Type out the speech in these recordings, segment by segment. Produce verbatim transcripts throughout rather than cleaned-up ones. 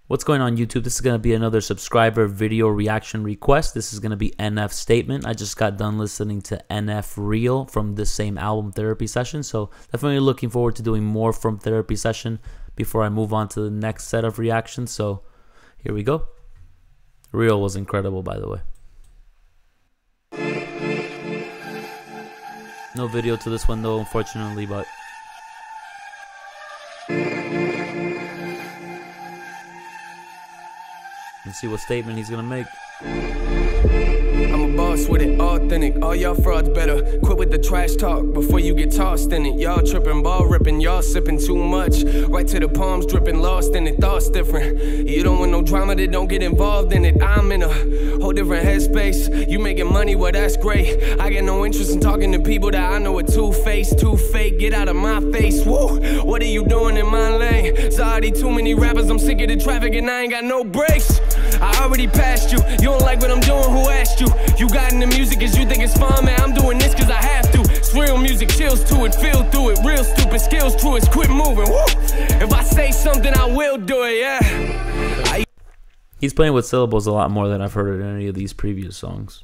What's going on, YouTube? This is going to be another subscriber video reaction request. This is going to be N F Statement. I just got done listening to N F Real from this same album, Therapy Session. So definitely looking forward to doing more from Therapy Session before I move on to the next set of reactions. So here we go. Real was incredible, by the way. No video to this one though, unfortunately, but let's see what statement he's gonna make. I'm a boss with it, authentic. All y'all frauds better quit with the trash talk before you get tossed in it. Y'all tripping, ball ripping, y'all sipping too much. Right to the palms dripping, lost in it, thoughts different. You don't want no drama, that don't get involved in it. I'm in a whole different headspace. You making money, well that's great. I got no interest in talking to people that I know are two-faced, too fake. Get out of my face, woo. What are you doing in my lane? There's already too many rappers, I'm sick of the traffic and I ain't got no brakes. I already passed you, you don't like what I'm doing, who asked you? You got into music cause you think it's fun, man, I'm doing this cause I have to. It's real music, chills to it, feel through it. Real stupid skills to it, quit moving, woo. If I say something, I will do it, yeah. I He's playing with syllables a lot more than I've heard in any of these previous songs.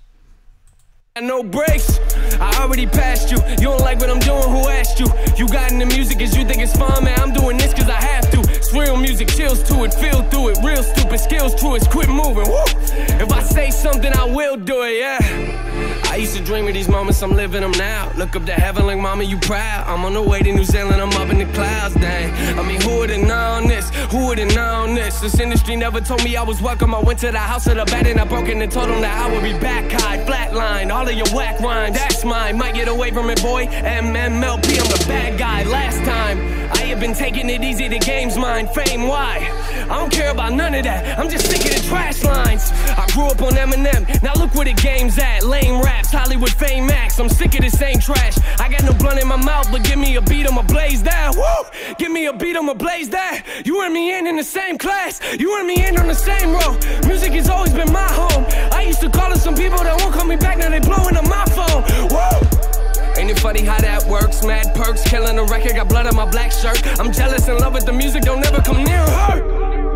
No breaks, I already passed you. You don't like what I'm doing, who asked you? You got into music cause you think it's fun, man, I'm doing this cause I have to. It's real music, chills to it, feel through it. Real stupid skills to it, quit moving, woo. If I say something, I will do it, yeah. I used to dream of these moments, I'm living them now. Look up to heaven like mama, you proud. I'm on the way to New Zealand, I'm up in the clouds, dang. I mean, who would've known this? Who would've known this? This industry never told me I was welcome. I went to the house of the bed and I broke in and told them that I would be back high, flatline. All of your whack rhymes, that's mine. Might get away from it, boy. M M L P, I'm the bad guy. Last time, I have been taking it easy, the game's mine. Fame, why? I don't care about none of that. I'm just sick of the trash lines. I grew up on Eminem, now look where the game's at. Lame raps, Hollywood fame max. I'm sick of the same trash. I got no blunt in my mouth, but give me a beat, I'ma blaze that. Woo! Give me a beat, I'ma blaze that. You and me in in the same class. You and me in on the same row. Music has always been my home. I used to call it some people that won't call me back, now they blowing up my phone. Woo! Ain't it funny how that works? Mad perks, killing the record, got blood on my black shirt. I'm jealous in love with the music, don't never come near her.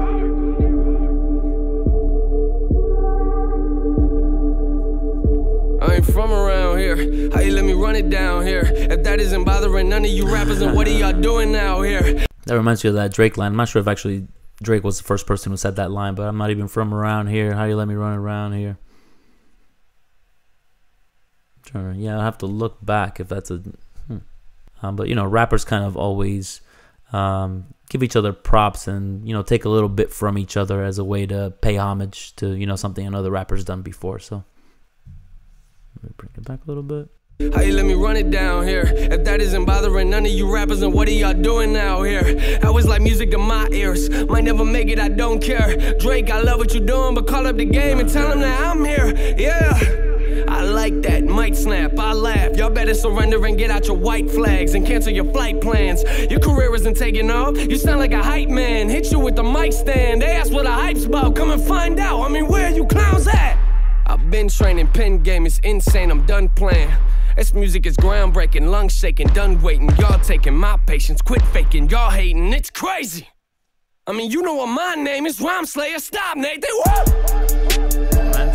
I ain't from around here. How you let me run it down here? If that isn't bothering none of you rappers, then what are y'all doing out here? That reminds me of that Drake line. I'm not sure if actually Drake was the first person who said that line, but I'm not even from around here. How you let me run around here? Trying to, yeah, I'll have to look back if that's a. Hmm. Um, but you know, rappers kind of always um, give each other props and you know take a little bit from each other as a way to pay homage to you know something another rapper's done before. So let me bring it back a little bit. How you let me run it down here? If that isn't bothering none of you rappers, then what are y'all doing out here? I was like music in my ears. Might never make it, I don't care. Drake, I love what you're doing, but call up the game and tell him that I'm here. Yeah. I like that, might snap, I laugh. Y'all better surrender and get out your white flags and cancel your flight plans. Your career isn't taking off, you sound like a hype man. Hit you with the mic stand, they ask what a hype's about. Come and find out, I mean where you clowns at? I've been training, pen game is insane, I'm done playing. This music is groundbreaking, lungs shaking, done waiting. Y'all taking my patience, quit faking, y'all hating, it's crazy. I mean you know what my name is, Rhyme Slayer, stop Nathan, woo!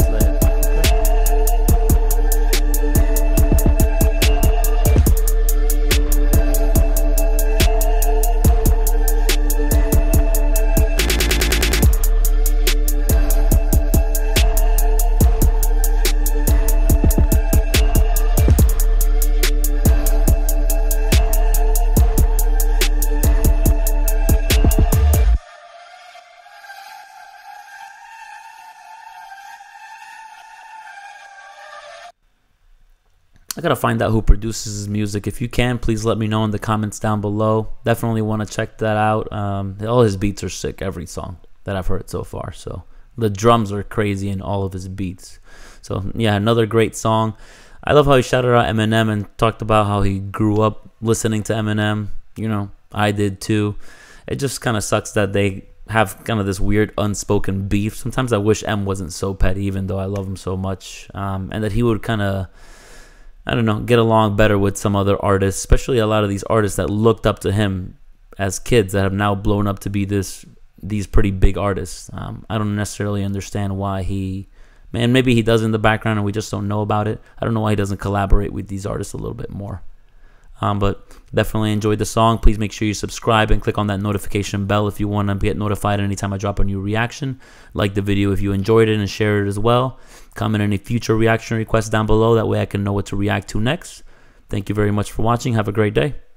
I gotta find out who produces his music. If you can, please let me know in the comments down below. Definitely want to check that out. Um, all his beats are sick, every song that I've heard so far. So the drums are crazy in all of his beats. So yeah, another great song. I love how he shouted out Eminem and talked about how he grew up listening to Eminem. You know, I did too. It just kind of sucks that they have kind of this weird unspoken beef. Sometimes I wish M wasn't so petty, even though I love him so much, um, and that he would kind of, I don't know, get along better with some other artists, especially a lot of these artists that looked up to him as kids that have now blown up to be this these pretty big artists. Um, I don't necessarily understand why he, man, maybe he does in the background and we just don't know about it. I don't know why he doesn't collaborate with these artists a little bit more. Um, but definitely enjoyed the song. Please make sure you subscribe and click on that notification bell if you want to get notified anytime I drop a new reaction. Like the video if you enjoyed it and share it as well. Comment any future reaction requests down below. That way I can know what to react to next. Thank you very much for watching. Have a great day.